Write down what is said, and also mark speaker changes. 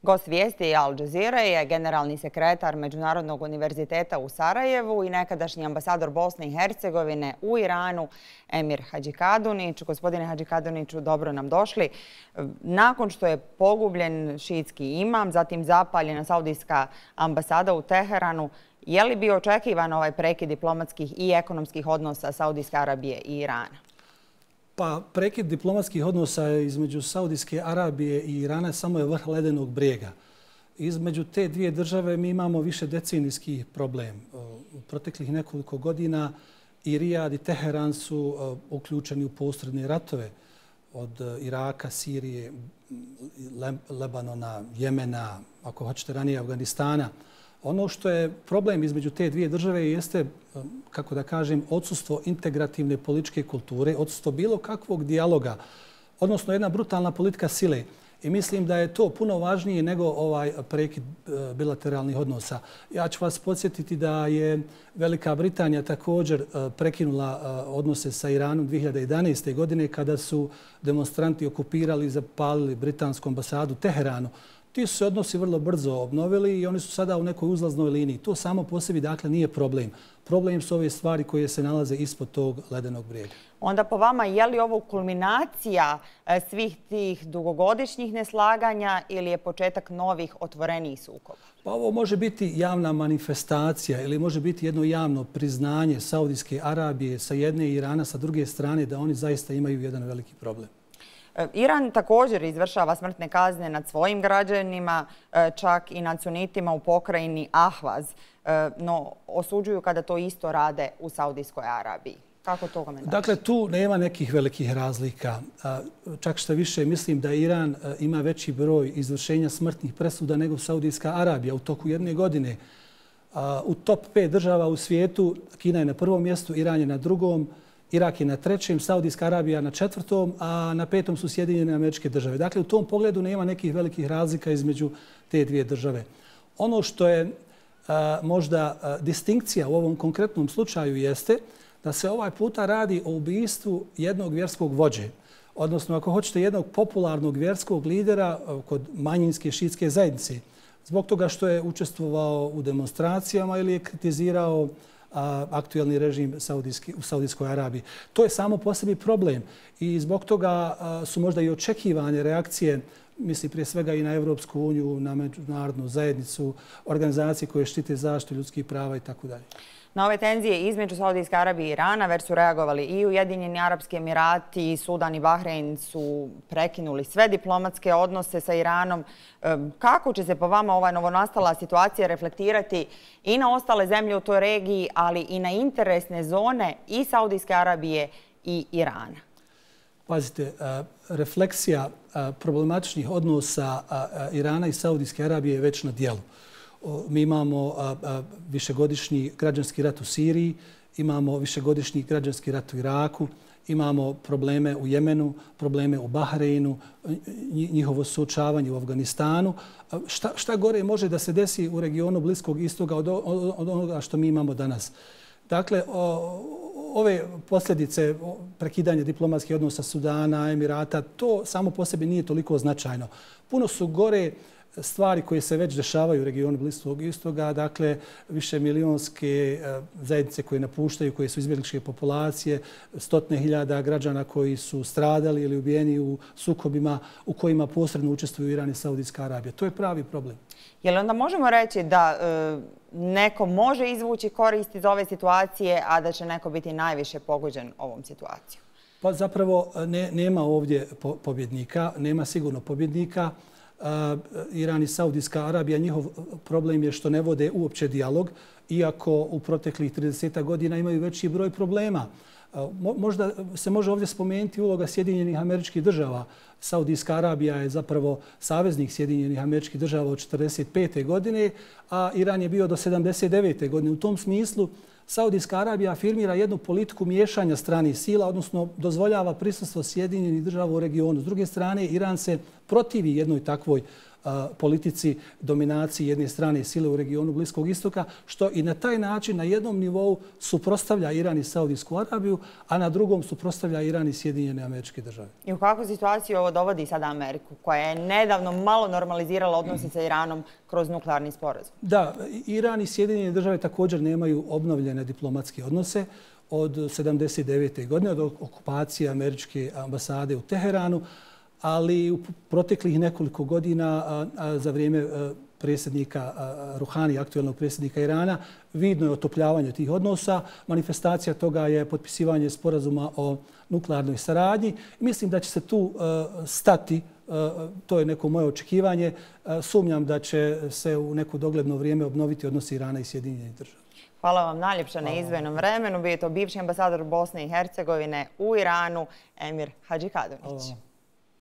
Speaker 1: Gost vijesti Al Jazeera je generalni sekretar Međunarodnog univerziteta u Sarajevu i nekadašnji ambasador Bosne i Hercegovine u Iranu, Emir Hadžikadunić. Gospodine Hadžikaduniću, dobro nam došli. Nakon što je pogubljen šiitski imam, zatim zapaljena saudijska ambasada u Teheranu, je li bio očekivan ovaj prekid diplomatskih i ekonomskih odnosa Saudijske Arabije i Irana?
Speaker 2: Pa prekid diplomatskih odnosa između Saudijske Arabije i Irana samo je vrh ledenog brijega. Između te dvije države mi imamo više decenijski problem. U proteklih nekoliko godina i Rijad i Teheran su uključeni u posredne ratove od Iraka, Sirije, Lebanona, Jemena, ako hoćete ranije Afganistana. Ono što je problem između te dvije države jeste, kako da kažem, odsustvo integrativne političke kulture, odsustvo bilo kakvog dijaloga, odnosno jedna brutalna politika sile. I mislim da je to puno važnije nego ovaj prekid bilateralnih odnosa. Ja ću vas podsjetiti da je Velika Britanija također prekinula odnose sa Iranom 2011. godine kada su demonstranti okupirali i zapalili britansku ambasadu u Teheranu. Ti su se odnosi vrlo brzo obnovili i oni su sada u nekoj uzlaznoj liniji. To samo po sebi dakle nije problem. Problem su ove stvari koje se nalaze ispod tog ledenog brijega.
Speaker 1: Onda po vama je li ovo kulminacija svih tih dugogodišnjih neslaganja ili je početak novih otvorenijih sukoba?
Speaker 2: Pa ovo može biti javna manifestacija ili može biti jedno javno priznanje Saudijske Arabije sa jedne i Irana sa druge strane da oni zaista imaju jedan veliki problem.
Speaker 1: Iran također izvršava smrtne kazne nad svojim građanima, čak i nad sunitima u pokrajini Ahvaz, no osuđuju kada to isto rade u Saudijskoj Arabiji. Kako to komentarš?
Speaker 2: Dakle, tu nema nekih velikih razlika. Čak što više mislim da Iran ima veći broj izvršenja smrtnih presuda nego Saudijska Arabija u toku jedne godine. U top 5 država u svijetu Kina je na prvom mjestu, Iran je na drugom, Irak je na trećem, Saudijska Arabija na četvrtom, a na petom su Sjedinjene Američke Države. Dakle, u tom pogledu nema nekih velikih razlika između te dvije države. Ono što je možda distinkcija u ovom konkretnom slučaju jeste da se ovaj puta radi o ubistvu jednog vjerskog vođe. Odnosno, ako hoćete, jednog popularnog vjerskog lidera kod manjinske šiitske zajednice. Zbog toga što je učestvovao u demonstracijama ili je kritizirao aktuelni režim u Saudijskoj Arabiji. To je samo po sebi problem i zbog toga su možda i očekivane reakcije, misli prije svega i na Evropsku uniju, na međunarodnu zajednicu, organizacije koje štite zaštitu ljudskih prava itd.
Speaker 1: Na ove tenzije između Saudijske Arabije i Irana već su reagovali i Ujedinjeni Arapski Emirati, i Sudan i Bahrein su prekinuli sve diplomatske odnose sa Iranom. Kako će se po vama ova novonastala situacija reflektirati i na ostale zemlje u toj regiji, ali i na interesne zone i Saudijske Arabije i Irana?
Speaker 2: Pazite, refleksija problematičnih odnosa Irana i Saudijske Arabije je već na djelu. Mi imamo višegodišnji građanski rat u Siriji, imamo višegodišnji građanski rat u Iraku, imamo probleme u Jemenu, probleme u Bahreinu, njihovo suočavanje u Afganistanu. Šta gore može da se desi u regionu Bliskog istoka od onoga što mi imamo danas? Dakle, ove posljedice prekidanja diplomatskih odnosa Sudana, Emirata, to samo po sebi nije toliko značajno. Puno su gore stvari koje se već dešavaju u regionu Bliskog istoka, dakle više milionske zajednice koje napuštaju, koje su izbjegličke populacije, 100.000 građana koji su stradali ili ubijeni u sukobima u kojima posredno učestvuju Iran i Saudijska Arabija. To je pravi problem.
Speaker 1: Je li onda možemo reći da neko može izvući korist iz ove situacije, a da će neko biti najviše pogođen ovom situacijom?
Speaker 2: Pa zapravo nema ovdje pobjednika, nema sigurno pobjednika. Iran i Saudijska Arabija, njihov problem je što ne vode uopće dijalog, iako u proteklih 30 godina imaju veći broj problema. Možda se može ovdje spomenuti uloga Sjedinjenih Američkih Država. Saudijska Arabija je zapravo saveznik Sjedinjenih Američkih Država od 1945. godine, a Iran je bio do 1979. godine. U tom smislu Saudijska Arabija afirmira jednu politiku miješanja stranih sila, odnosno dozvoljava prisustvo Sjedinjenih Država u regionu. S druge strane, Iran se protivi jednoj takvoj politici dominacije jedne strane sile u regionu Bliskog istoka, što i na taj način na jednom nivou suprotstavlja Iran i Saudijsku Arabiju, a na drugom suprotstavlja Iran i Sjedinjene Američke Države.
Speaker 1: I u kakvu situaciju ovo dovodi sada Ameriku, koja je nedavno malo normalizirala odnose sa Iranom kroz nuklearni sporazum?
Speaker 2: Da, Iran i Sjedinjene Države također nemaju obnovljene diplomatske odnose od 1979. godine, od okupacije američke ambasade u Teheranu, ali u proteklih nekoliko godina za vrijeme predsjednika Ruhani, aktuelnog predsjednika Irana, vidno je otopljavanje tih odnosa. Manifestacija toga je potpisivanje sporazuma o nuklearnoj saradnji. Mislim da će se tu stati, to je neko moje očekivanje. Sumnjam da će se u neko dogledno vrijeme obnoviti odnosi Irana i Sjedinjenih Država.
Speaker 1: Hvala vam najljepša na izdvojenom vremenu. Bio je to bivši ambasador Bosne i Hercegovine u Iranu, Emir Hadžikadunić.